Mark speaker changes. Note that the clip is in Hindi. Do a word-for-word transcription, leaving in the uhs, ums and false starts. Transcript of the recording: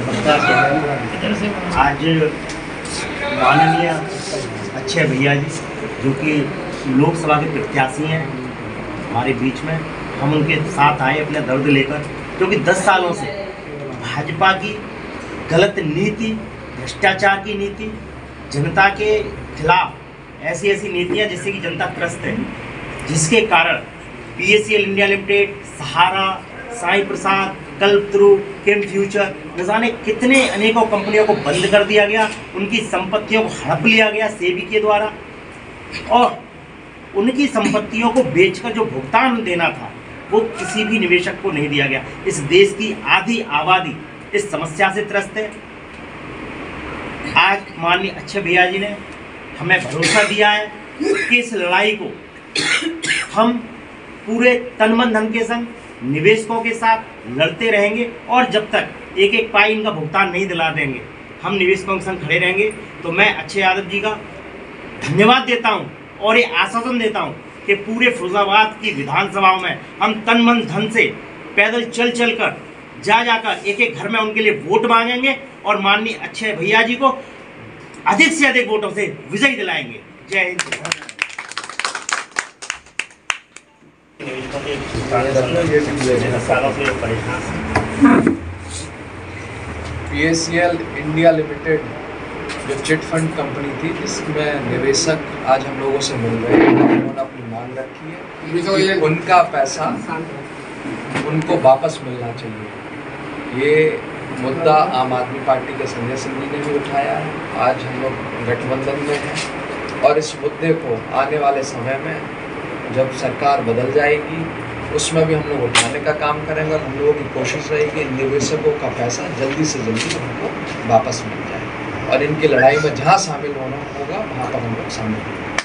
Speaker 1: आज माननीय अच्छे भैया जी जो कि लोकसभा के प्रत्याशी हैं हमारे बीच में, हम उनके साथ आए अपने दर्द लेकर, क्योंकि दस सालों से भाजपा की गलत नीति, भ्रष्टाचार की नीति, जनता के खिलाफ ऐसी ऐसी नीतियां जिससे कि जनता त्रस्त है, जिसके कारण PSCL India limited, Sahara, Sai Prasad, Kalpataru, Kem Future, न जाने कितने अनेकों कंपनियों को बंद कर दिया गया, उनकी संपत्तियों को हड़प लिया गया सेबी के द्वारा, और उनकी संपत्तियों को बेचकर जो भुगतान देना था वो किसी भी निवेशक को नहीं दिया गया। इस देश की आधी आबादी इस समस्या से त्रस्त है। आज माननीय अच्छे भैया जी ने हमें भरोसा दिया है कि इस लड़ाई को हम पूरे तन मन धन के संग निवेशकों के साथ लड़ते रहेंगे, और जब तक एक एक पाई इनका भुगतान नहीं दिला देंगे हम निवेशकों के संग खड़े रहेंगे। तो मैं अच्छे यादव जी का धन्यवाद देता हूं और ये आश्वासन देता हूं कि पूरे फिरोजाबाद की विधानसभाओं में हम तन मन धन से पैदल चल चल कर जा जाकर एक एक घर में उनके लिए वोट मांगेंगे और माननीय अच्छे भैया जी को अधिक से अधिक वोटों से विजयी दिलाएंगे। Jai Hind.
Speaker 2: PSCL India limited जो चिट फंड कंपनी थी, जिसमें निवेशक आज हम लोगों से मिल रहे हैं, उन्होंने अपनी मांग रखी है कि उनका पैसा उनको वापस मिलना चाहिए। ये मुद्दा आम आदमी पार्टी के संजय सिंह जी ने भी उठाया है। आज हम लोग गठबंधन में हैं और इस मुद्दे को आने वाले समय में जब सरकार बदल जाएगी उसमें भी हम लोग उठाने का काम करेंगे, और हम लोगों की कोशिश रहेगी निवेशकों का पैसा जल्दी से जल्दी उनको वापस मिल जाए, और इनकी लड़ाई में जहाँ शामिल होना होगा वहाँ पर हम लोग शामिल होंगे।